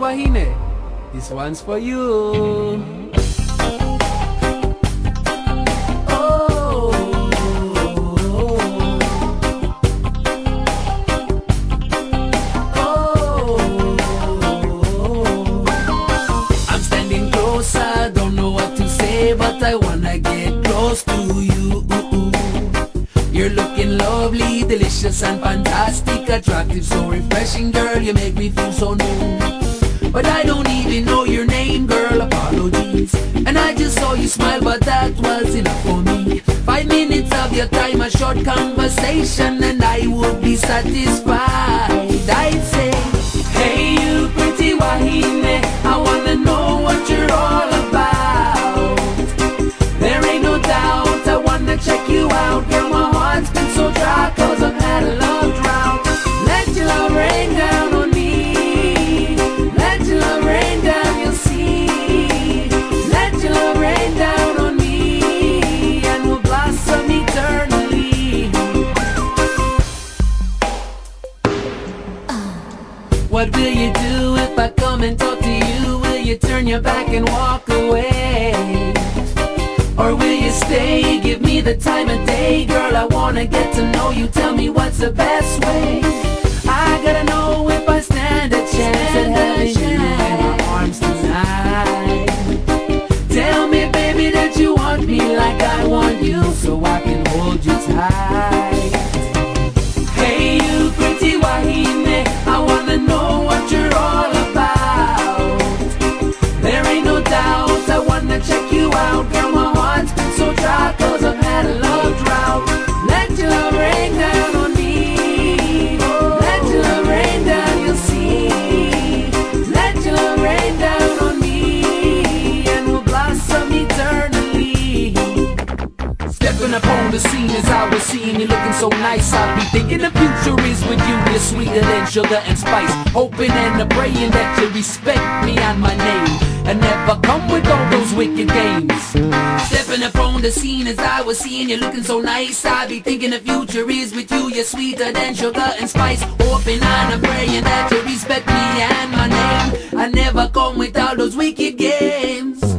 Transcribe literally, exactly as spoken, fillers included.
Wahine, this one's for you. But I wanna get close to you. You're looking lovely, delicious and fantastic, attractive, so refreshing, girl, you make me feel so new. But I don't even know your name, girl, apologies. And I just saw you smile, but that was enough for me. Five minutes of your time, a short conversation, and I would be satisfied. I'd say, hey you pretty Wahine, I wanna know what you're all about. Check you out, girl, my heart's been so dry, cause I've had a love drought. Let your love rain down on me. Let your love rain down, you'll see. Let your love rain down on me, and we'll blossom eternally. What will you do if I come and talk to you? Will you turn your back and walk away? Or will you stay, give me the time of day? Girl, I wanna get to know you, tell me what's the best way. I gotta know if I stand a chance at having you in my arms tonight. Tell me, baby, that you want me like I want you, so I can hold you tight. Hey you pretty Wahine, I wanna know what you're all about. There ain't no doubt, I wanna check you out, girl, my heart's been so dry, cause I've had a love drought. Let your love rain down on me. Let your love rain down, you'll see. Let your love rain down on me, and we'll blossom eternally. Stepping upon the scene as I was seeing you looking so nice, I'll be thinking the future is with you. You're sweeter than sugar and spice, hoping and praying that you respect me and my name, and never come with all those wicked games. Stepping up on the scene as I was seeing you looking so nice, I be thinking the future is with you. You're sweeter than sugar and spice, hoping and praying that you respect me and my name, I never come with all those wicked games.